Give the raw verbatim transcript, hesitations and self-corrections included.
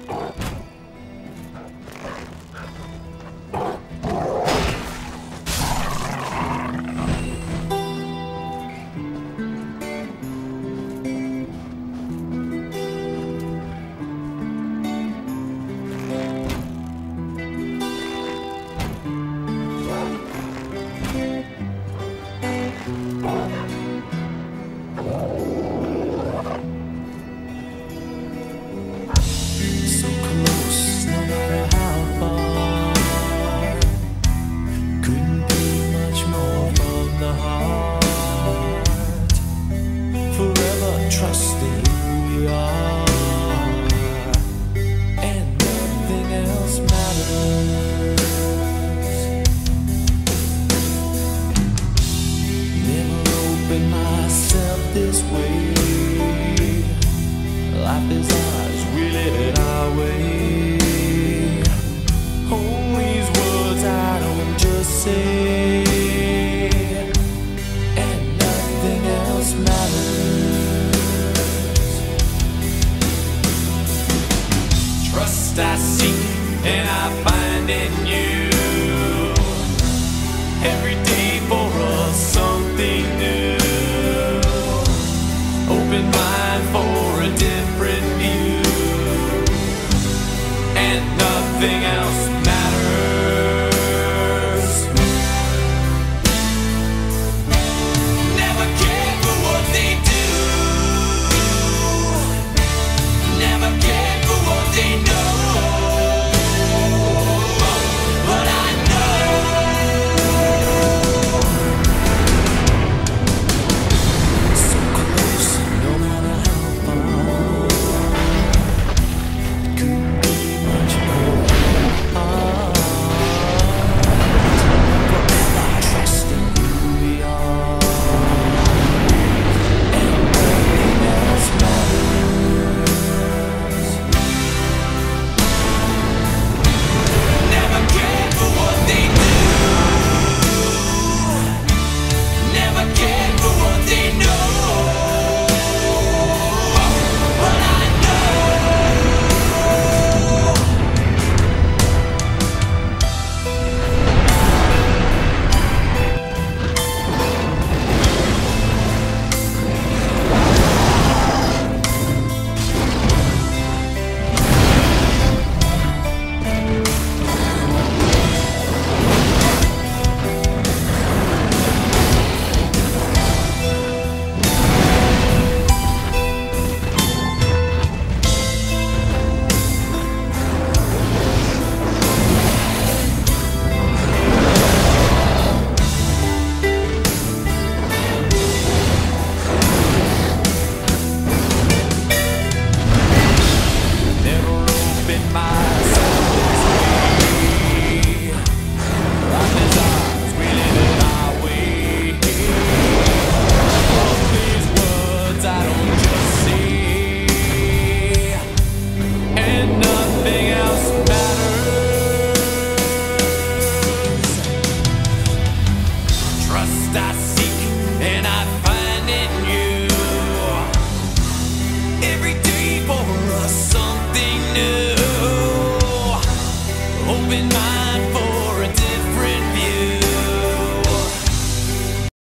Trusting who we are, and nothing else matters. Never opened myself this way. Life is ours, we live it our way. All these words I don't just say, and nothing else matters. Trust I seek and I find in you. Every day for us something new. Open mind for a different view, and nothing else matters. Never cared for what they do. Never cared for what they know. But I know so close, no matter how far. Couldn't be much more apart. Forever trusting who we are, and nothing else matters. Never cared for what they do. Never cared for what they know. But I never opened myself this way. Life is ours, we live it our way. All these words I don't just say, and nothing else matters. Trust I seek and I find in you. Every day for us something new. Open mind.